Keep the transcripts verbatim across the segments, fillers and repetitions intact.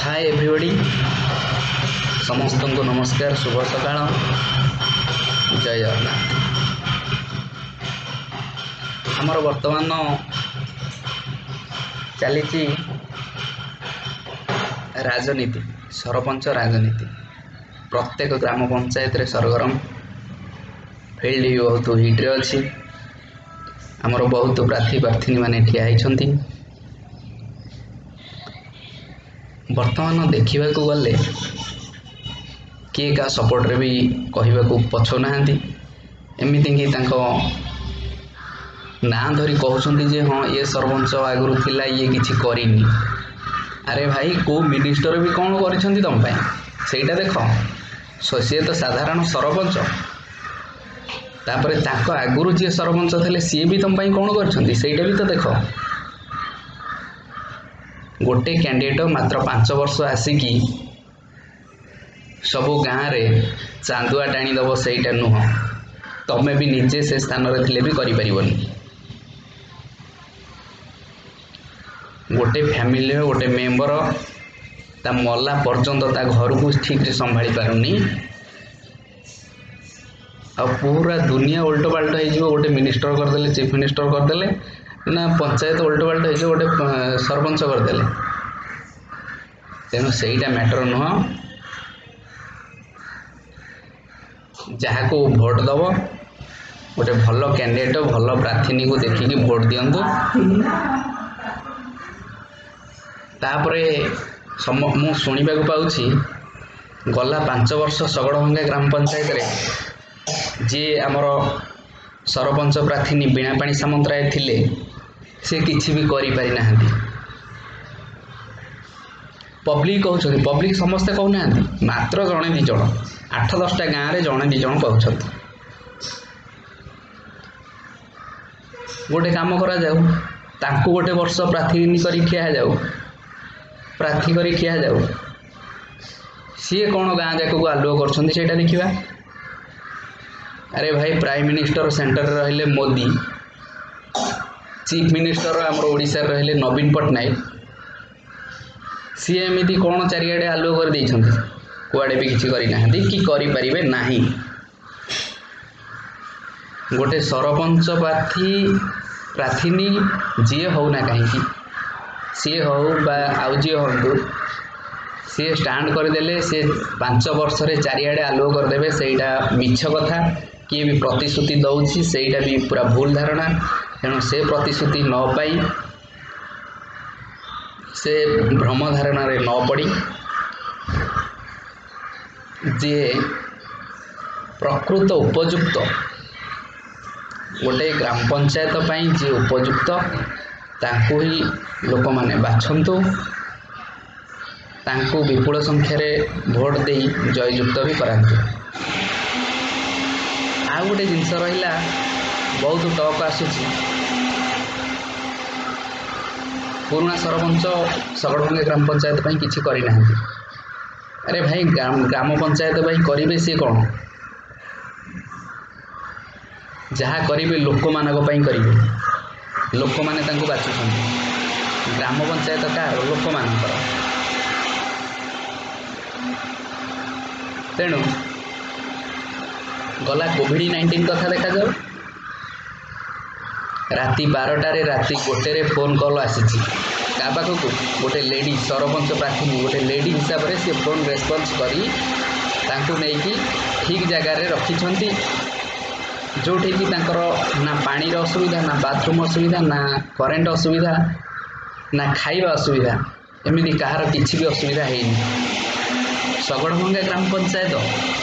Hi everybody समस्त को नमस्कार शुभ सकाळ जय जगन्नाथ। आमर वर्तमान चली राजनीति सरपंच राजनीति प्रत्येक ग्राम पंचायत रे सरगरम फील्ड भी बहुत हिट्रे अच्छी आमर बहुत प्रार्थी प्रार्थिनी माने ठिया होती। वर्तमान देखा गले किए का सपोर्ट रे भी कहवाक पछुना एमती कि ना धरी कहते जे हाँ ये सरपंच आगुरी थिला ये किछि करिनी। अरे भाई को मिनिस्टर भी कौन कर तुम सहीटा देख सी तो साधारण सरपंच तापर ताको आगुरी जी सरपंच थे सी भी तुम कौन कर भी तो देख। गोटे कैंडिडेट मात्र पांच वर्ष आसिकी सबू गाँव रे चांदुआ टाणीदब सहीटा नुह तमें भी निजे से स्थान रे थिले भी करिपरिबनी। गोटे फैमिली गोटे मेंबर ता मरला पर्यंत ता घर को ठीक से संभाली पारुनी आ पूरा दुनिया उल्ट पाल्ट हो गोटे मिनिस्टर करदेले चीफ मिनिस्टर करदेले ना पंचायत उल्ट पाल्ट हो गोटे सरपंच करदेले। तेणु सहीटा मैटर नुह जहाँ को भोट दब गोटे भल कैंडिडेट भल प्रार्थी को देखिकी भोट दिंतु। तापरे सम मु शुणा पाऊँची गला पांच वर्ष सगड़भंगा ग्राम पंचायत रे जी आमर सरपंच प्रार्थी बीणापाणी सामंतराय थिले से किछि भी करि पारि नाहंती। पब्लिक कहते पब्लिक समस्ते कहना मात्र जड़े दी जन आठ दसटा गाँव में जड़े दी जन कहते गोटे काम करा जाऊ तांकु गोटे वर्ष प्रार्थी करी खिया जाऊ प्रार्थी करी खिया जाऊ सी कौन गाँ जाक को आलुओ कर देखा। अरे भाई प्राइम मिनिस्टर सेंटर रहिले मोदी चीफ मिनिस्टर आमर ओडिशा रहिले नवीन पट्टनायक सी एमती कौन चारिआडे आलुओ कर देइछन्ति कुआडे भी किछि करि नाहंती कि करि परिबे नाही। गोटे सरपंच प्रार्थी प्रार्थीनी जी हो ना कहीं सी हो बा आउ जी हूँ सी स्टाण्ड करदेले से पांच वर्ष रे चारिआडे आलुओ करदेवे सहीटा मिछ कथा किए भी प्रतिश्रुति दौची सहीटा भी पूरा भूल धारणा। तेणु से प्रतिश्रुति न पाई से भ्रम धारणा रे न पड़ी जे प्रकृत उपयुक्त गोटे ग्राम पंचायत पाई जे उपयुक्त तांको ही लोक माने बाछंतु तांको विपुल संख्यार भोट दे जययुक्त भी करांतु। आ गोटे जिनस रहिला बहुत टॉक आसुची पुराना सरपंच सगड़भंगा ग्राम पंचायत पाई किछि करि नाहंती। अरे भाई ग्राम ग्राम पंचायत भाई करिवे सी कौन जहाँ करिवे लोक मानक पई करिवे लोक माने तांको बाछुछन्ति ग्राम पंचायत कार लोक मानकर। तेणु गला कोविड नाइंटीन कथा देखा जाओ राति बारटारे राति गोटे फोन कॉल आसीची का पाखक गोटे लेडी सरपंच प्रार्थी गोटे लेडी हिसाब से सी फोन रेस्पॉन्स करी तांको नेकी ठीक जगार रखिछन्ति जोठी कि तांकर ना पानी असुविधा ना बाथरूम असुविधा ना करेन्ट असुविधा ना खाइबा असुविधा एमती कहार किछि भी असुविधा हैनी। सगड़भंगा ग्राम पंचायत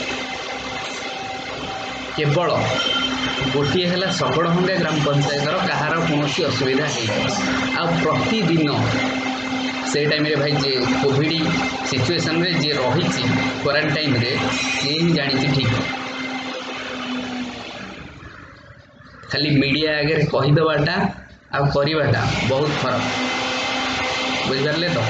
केवल गोटे है सगड़भंगा ग्राम पंचायत कहार कौन असुविधा है आ प्रतिदिन से टाइम रे भाई जे कोविड सिचुएशन रे जे रही क्वारंटाइन रे ये ही जानी ठीक खाली मीडिया आगे कहीदेवाटा आ करवाटा बहुत फरक बुझिपारे तो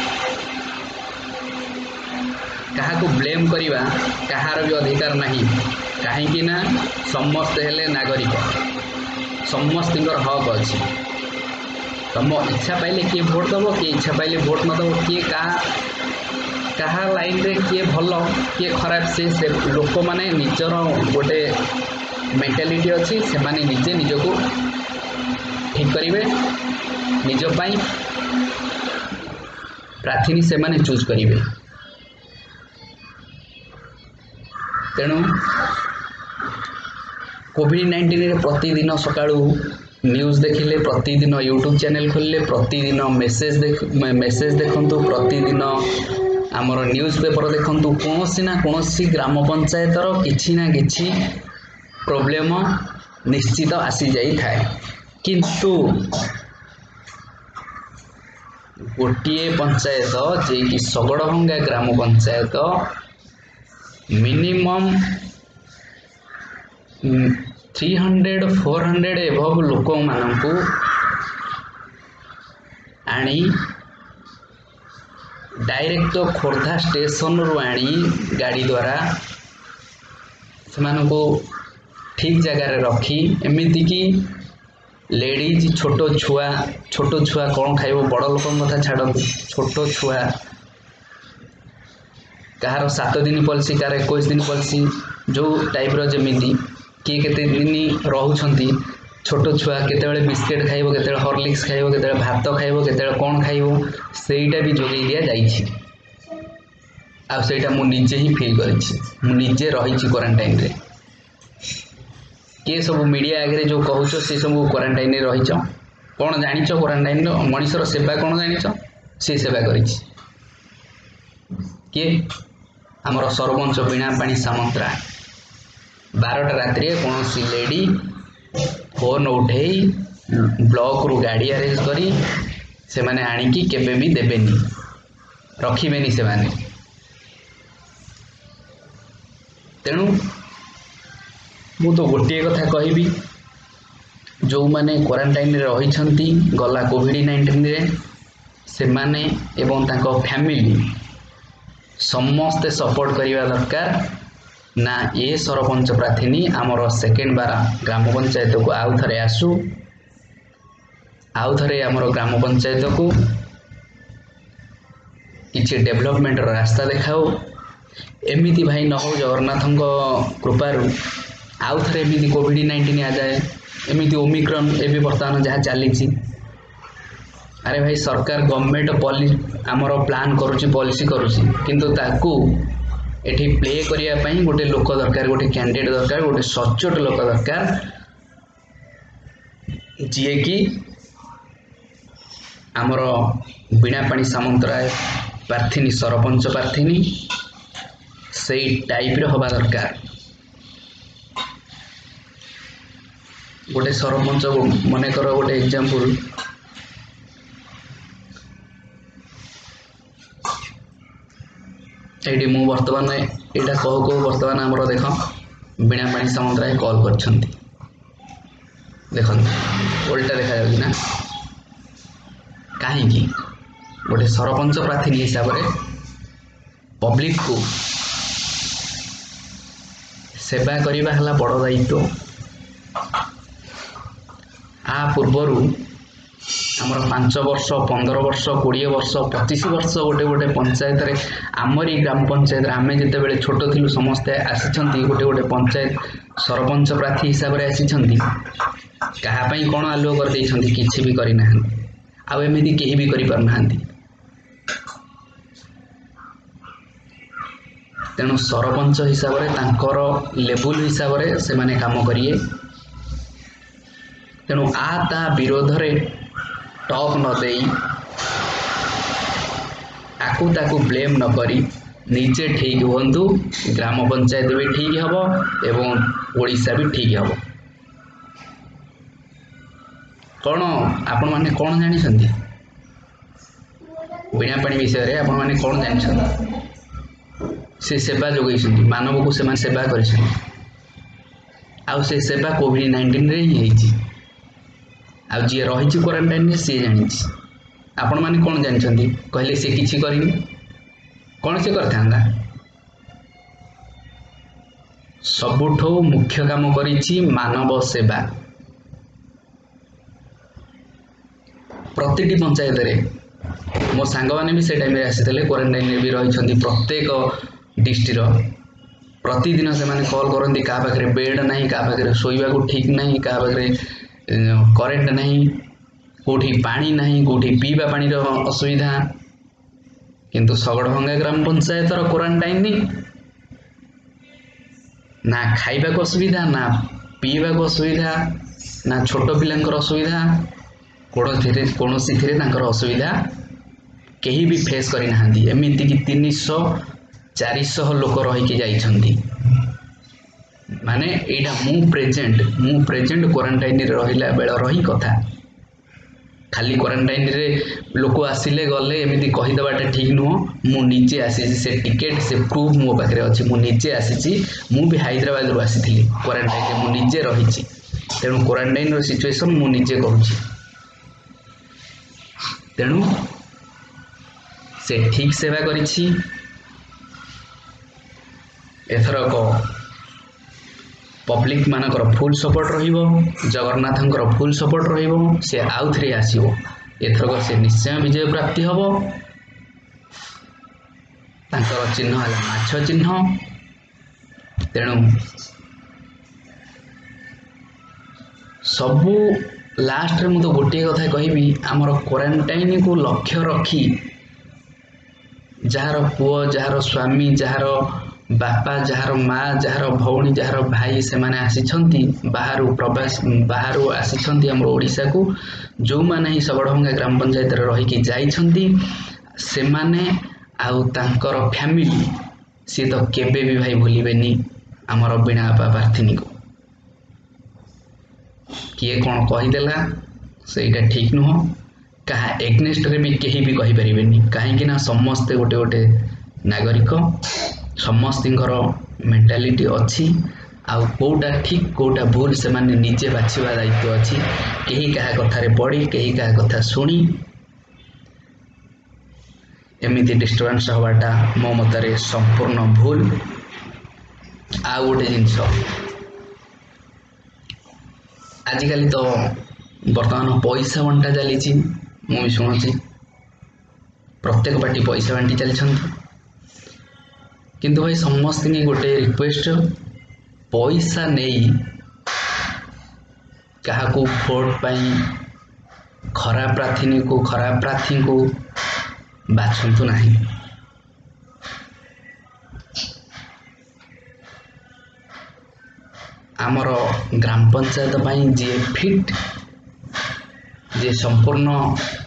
क्या को ब्लेम करवा कहार भी अधिकार नहीं कहीं ना समस्ते हेले नागरिक समस्त हक अच्छी तुम इच्छा पाइले किए भोट दब किए इच्छा पाइले भोट न दब किए क्या कहा लाइन रे किए भल किए खराब से से लोक माने निजर गोटे मेंटालिटी अच्छी से माने निजे निजको ठीक करेंगे निज पाई प्रार्थी से माने चूज करेंगे तेणु कोविड नाइंटीन प्रतिदिन सकाळू न्यूज देखिले प्रतिदिन यूट्यूब चैनल खोलिले प्रतिदिन मेसेज देख मेसेज देखंतु प्रतिदिन आमर न्यूज पेपर देखंतु कोनोसी ना कोनोसी ग्राम पंचायतर किछि ना किछि प्रॉब्लम निश्चित आसी जाई थाए किंतु गोटे पंचायत जे कि सगड़भंगा ग्राम panchayat minimum three hundred four hundred एभव लोक मानू आनी डायरेक्ट खोर्धा स्टेशन रु आनी गाड़ी द्वारा से ठीक जगार रखी एमती कि लेडीज छोट छुआ छोट छुआ कौन खाइब बड़ लोक कथा छाड़ छोट छुआ कहार सात दिन पॉलिसी कार इक्कीस दिन पॉलिसी जो टाइप रो जमीती किए केते दिन रहउछंती छोट छुआ केतेबेले बिस्किट खाइबो केतेबेले हॉर्लिक्स खाइबो केतेबेले भात खाइबो केतेबेले कोन खाइबो सेईटा भी जोगै दिया जाइछि आ सेईटा मु निजे ही फील करिछि मु निजे रहिछि क्वारंटाइन रे के सब मीडिया आगे जो कहूछ से सब क्वारंटाइन रे रहिछ कोन जानिछ क्वारंटाइन रो मनीषर सेवा कोन जानिछ से सेवा करिछि के हमर सरपंच बिना पानी सामंतरा बारटा रात्रि कौन सी लेडी फोन उठे ब्लॉक रु गाड़ी अरेंज करी से माने आनिकी केबे भी देबेनी रखिबेनी से माने तेणु मु तो गोटे कथा कहबी जो माने क्वारंटाइन रे रहिछंती गला कोविड नाइंटीन रे से माने एवं तांको फैमिली समस्ते सपोर्ट करिवा दरकार ना ये सरपंच प्रार्थी आमर सेकेंड बार ग्राम पंचायत को आउ थे आसू आउ थे आमर ग्राम पंचायत को किसी डेवलपमेंट रास्ता देखाओ एमती भाई न हो जगन्नाथ कृपारू आउ थे एमती कोविड नाइंटीन आ जाए एमती ओमिक्रॉन ए बर्तमान जहाँ चली अरे भाई सरकार गवर्नमेंट पॉलिसी आमर प्लान करुच्ची पॉलिसी करुच्ची किंतु ताकू एठी प्ले करिया पई गोटे लोक दरकार गोटे कैंडिडेट दरकार गोटे सचोट लोक दरकार जी कि आमर बिना पानी सामंतराय प्रार्थी सरपंच प्रार्थी से टाइप रे हवा दरकार गोटे सरपंच मन कर गोटे एग्जांपल ये मु बर्तमान यहाँ कहू कहू बर्तमान आमर देख बिना पानी सामंतराय कॉल कर देख उल्टा देखा ना कहीं गोटे सरपंच प्रार्थी हिसाब से पब्लिक को सेवा करवा है बड़ दायित्व आ पूर्वर आमर पांच वर्ष पंद्रह वर्ष कोड़े वर्ष पचिश वर्ष गोटे गोटे पंचायत रे आमरी ग्राम पंचायत आम जिते बड़े छोट थिलु समस्ते आसी गोटे गोटे पंचायत सरपंच प्रार्थी हिसाब से आसी कहापाई कौन आलुओ कर किसी भी करना आमती कहीं भी कर पारना तेणु सरपंच हिसाब से तांकर लेवल हिसाब से से माने काम करिए तेणु आ ता विरोध रे टॉक न दे आकु ताकु ब्लेम न करी निजे ठीक हूँ ग्राम पंचायत भी ठीक हम एवं ओडिशा भी ठीक हम कौन आपण माने कौन जानी बिना पानी विषय रे आपण माने कौन जानी से सेवा जोगई मानव को से सेवा कर सेवा कोविड नाइंटीन रे ही है आ जी रही क्वारंटाइन सी जानी आपण मैंने कौन जानते कहले सी किसी करनी कौन से करता सबुठो मुख्य काम करिछि मानव सेवा प्रतिटी पंचायत रे मो सांग मैंने भी से टाइम आसी क्वारंटाइन भी रही प्रत्येक डिस्ट्रिक्ट प्रतिदिन से मैंने कॉल करती क्या पाखे बेड ना क्या पाखे शोवा को ठीक ना क्या पाखे करेन्ट ना कौटी पानी ना कौटी पीवा पानी असुविधा किंतु सगड़भंगा ग्राम पंचायत क्वारंटाइन ना खाइबा असुविधा ना पीवा असुविधा ना छोट पिलांकर असुविधा कौन सी असुविधा कहीं भी फेस करना एमती कि तीन सौ चार सौ लोक रहीकि जाइछंती माने एटा मु प्रेजेंट मु प्रेजेंट क्वारंटाइन रहिला बेल रही कथा खाली क्वारंटाइन रे लोक आसिले गले एमती कहीदेवाटा ठीक नुह मु निजे आसी से टिकेट से प्रूफ मो पाखे अच्छी मु निजे आसी मु भी हैदराबाद रु आसी क्वारंटाइन मु निजे रही तेणु क्वारंटाइन सिचुएशन मु निजे कहूँ तेणु से ठीक सेवा करिछि एथरक पब्लिक मानकर फुल सपोर्ट रहिबो जगन्नाथंकर फुल सपोर्ट रहिबो से आउ थ्री आसीबो एथरक से निश्चय विजय प्राप्ति हबो तांकर चिन्ह है माछ चिन्ह तेणु सबू लास्ट रे मुझे गोटे कथा कहबी आमर क्वारंटाइन को लक्ष्य रखी जार पुओ जार स्वामी जार बापा जार माँ जार भौणी जार भाई से माने आसिछंती बाहर प्रवास बाहर आसिछंती हमर ओडिसा को जो माने ही सबड़भंगा ग्राम पंचायत रे रही कि जाइछंती से माने आउ तांकर फैमिली सी तो केबे भी भाई भूलिबेनी हमर बिना बापा प्रार्थिनी को किए कौन कहीदेला सेटा ठीक नुह क्या एग्नेस्ट रे भी कहीं भी कही परिबेनी कहीं ना समस्ते गोटे गोटे नागरिक समस्तर मेंटालिटी अच्छी आउ कोटा ठीक कोटा भूल से माने निजे बाछिबा दायित्व अच्छी कहीं क्या कथारे पड़ी कहीं क्या कथा शुणी एमती डिस्टर्बांस हवाटा मो मतरे संपूर्ण भूल आ गोटे जिनस आजिकल तो बर्तमान पैसा बंटा चली मुझे शुणुची प्रत्येक पार्टी पैसा बांटी चलती किंतु भाई समस्त गोटे रिक्वेस्ट पैसा नहीं क्या भोट पाई खराब प्रार्थी को खराब प्रार्थी को बाछंतु नहीं आमर ग्राम पंचायत पाई जी फिट जे संपूर्ण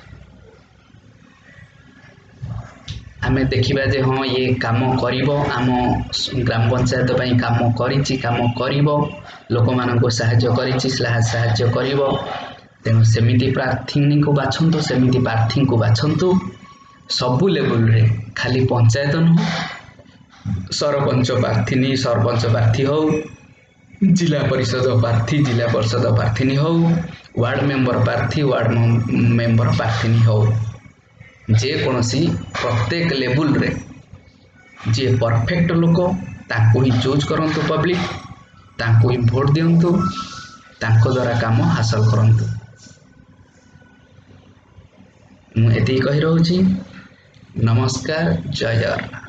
आमे देखिबा जे हाँ ये काम करिवो आम ग्राम पंचायत पाई काम करिछि काम करिवो लोक मानको सहाय्य करिछि सहाय्य करिवो तेणु सेमिति प्रार्थी को बाछंतु सेमिति प्रार्थी को बाछंतु सबु लेवल रे खाली पंचायत नुह सरपंच प्रार्थी सरपंच प्रार्थी हो जिला परिषद प्रार्थी जिला परिषद प्रार्थी हो वार्ड मेंबर प्रार्थी वार्ड मेंबर प्रार्थी हो जेकोसी प्रत्येक लेवल रे जे परफेक्ट लोक ताको ही चूज करंतु पब्लिक ताको ही भोट दियंतु ताको द्वारा काम हासिल करंतु मु एति कहि रहउची नमस्कार जय जगन्नाथ।